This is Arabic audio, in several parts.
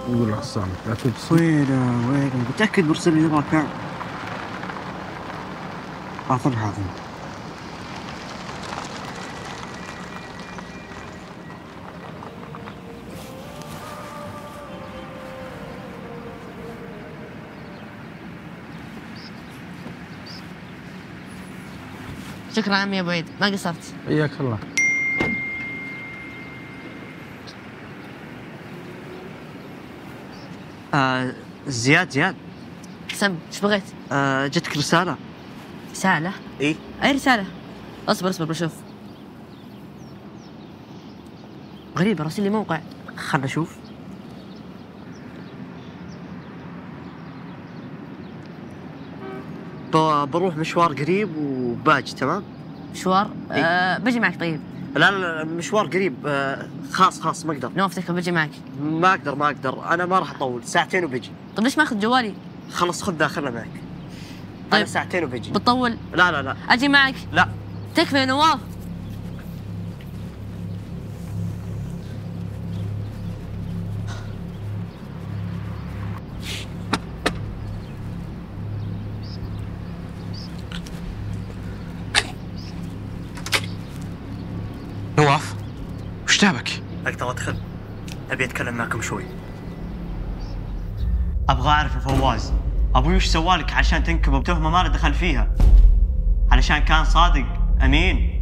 يقول العصام لا تتصل. وين متأكد برسل لي الركع؟ حاضر حاضر. شكرا عمي يا ابو عيد، ما قصرت. حياك الله. زياد سم، ايش بغيت؟ جتك رسالة. رسالة؟ اي اي رسالة؟ اصبر بشوف. غريبة، راسل لي موقع. خلنا نشوف. بروح مشوار قريب وباجي. تمام. مشوار؟ بجي معك. طيب لا مشوار قريب. خاص ما اقدر. نوفتك بجي معك. ما اقدر انا ما راح اطول، ساعتين وبجي. طيب ليش ما اخذ جوالي؟ خلص خذ داخلنا معك. طيب انا ساعتين وبجي. بتطول؟ لا اجي معك. لا تكفى يا نواف. نواف وش جابك؟ اقدر ادخل؟ ابي اتكلم معكم شوي. ابغى اعرف يا فواز، ابوي وش سوالك عشان تنكب بتهمه ما له دخل فيها؟ علشان كان صادق امين.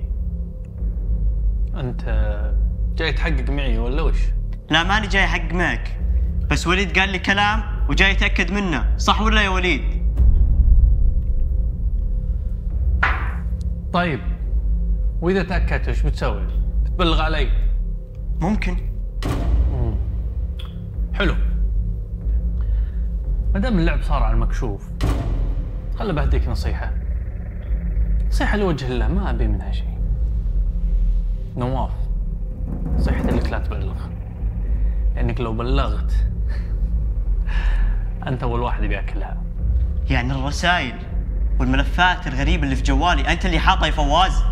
انت جاي تحقق معي ولا وش؟ لا ماني جاي احقق معك، بس وليد قال لي كلام وجاي اتاكد منه، صح ولا يا وليد؟ طيب واذا تاكدت وش بتسوي؟ بتبلغ علي؟ ممكن. حلو. ما دام اللعب صار على المكشوف، خل بهديك نصيحة لوجه الله، ما ابي منها شيء. نواف، نصيحتي لك لا تبلغ، لانك لو بلغت انت اول واحد بياكلها. يعني الرسائل والملفات الغريبة اللي في جوالي انت اللي حاطها يا فواز؟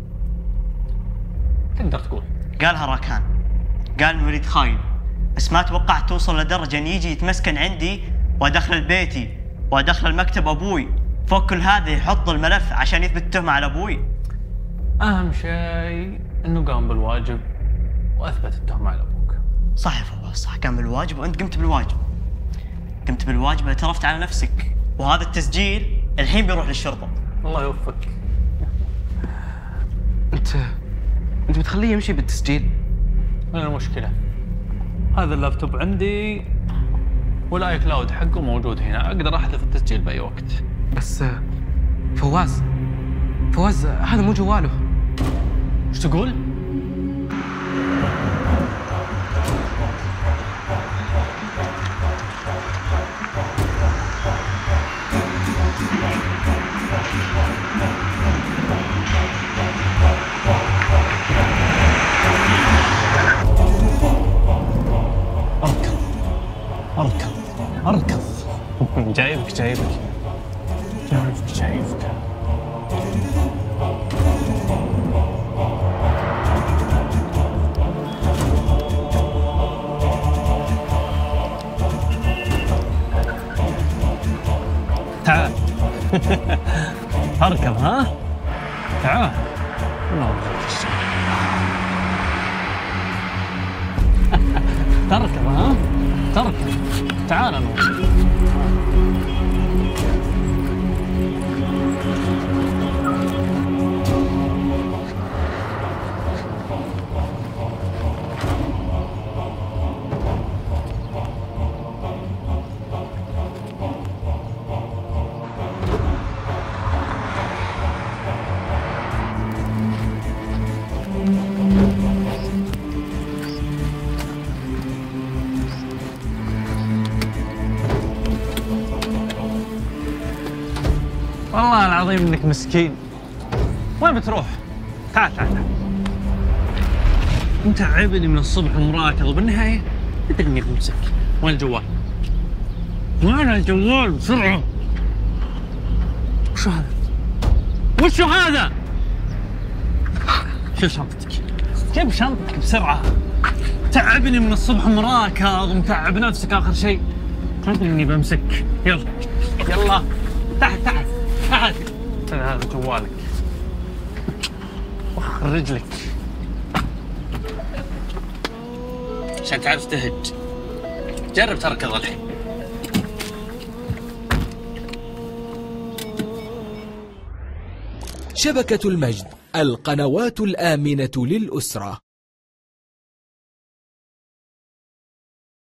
تقدر تقول. قالها راكان، قال إن وليد خاين، بس ما توقعت توصل لدرجة ان يجي يتمسكن عندي وادخل بيتي وادخل مكتب ابوي، فوق كل هذا يحط الملف عشان يثبت التهمة على ابوي. اهم شيء انه قام بالواجب واثبت التهمة على ابوك. صح يا فواز، صح، قام بالواجب وانت قمت بالواجب، اعترفت على نفسك، وهذا التسجيل الحين بيروح للشرطة. الله يوفقك. انت بتخليه يمشي بالتسجيل؟ وين المشكلة؟ هذا اللابتوب عندي والاي كلاود حقه موجود هنا، اقدر احذف التسجيل باي وقت. بس فواز هذا مو جواله. ايش تقول؟ اركض. جايبك. تعال. اركض. ها تعال. تركض. ها تركض. تعال نور. والله العظيم انك مسكين. وين بتروح؟ تعال. انت عبني من الصبح ومراكض وبالنهايه تدري بمسك. وين الجوال؟ بسرعه. وشو هذا؟ شيل شنطتك. جيب شنطتك بسرعه. تعبني من الصبح مراكض ومتعب نفسك آخر شيء. تدري إني بمسك. يلا يلا تحت تحت تحت. هذا جوالك. وخر رجلك عشان تعرف تهج. جرب تركض الحين. شبكة المجد، القنوات الآمنة للأسرة.